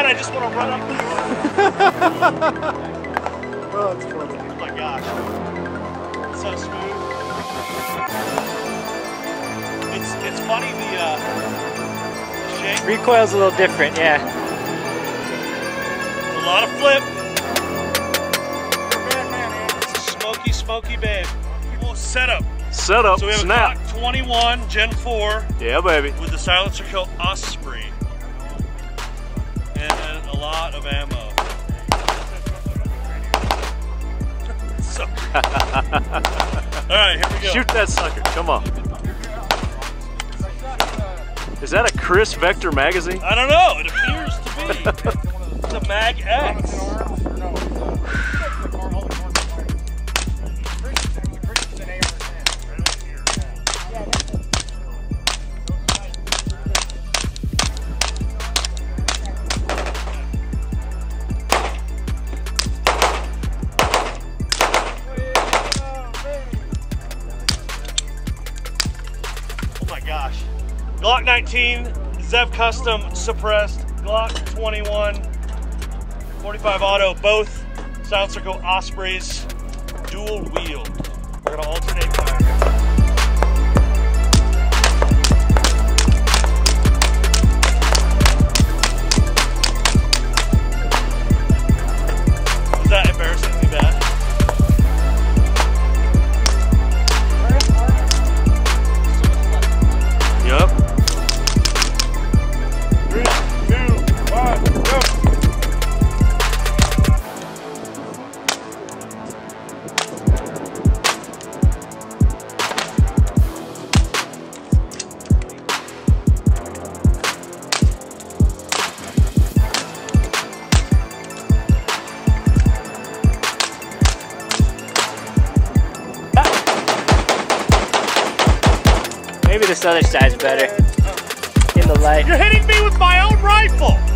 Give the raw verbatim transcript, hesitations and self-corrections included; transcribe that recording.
I just want to run up there. Oh, that's funny. Oh my gosh. It's so smooth. It's it's funny the uh the shape. Recoil's a little different, yeah. A lot of flip. It's a smoky, smoky babe. Well, setup. Setup. So we have Snap. a Glock twenty-one Gen four. Yeah, baby. With the Silencerco Osprey. And a lot of ammo. So. Alright, here we go. Shoot that sucker. Come on. Is that a Chris Vector magazine? I don't know. It appears to be. It's a Mag X. Gosh. Glock nineteen, Zev Custom suppressed, Glock twenty-one, forty-five auto, both Silencerco Ospreys, dual wield. We're gonna alternate fire. Is that embarrassingly bad? Yep. Three, two, one, go. Maybe this other side's better in the light. You're hitting me with my own rifle!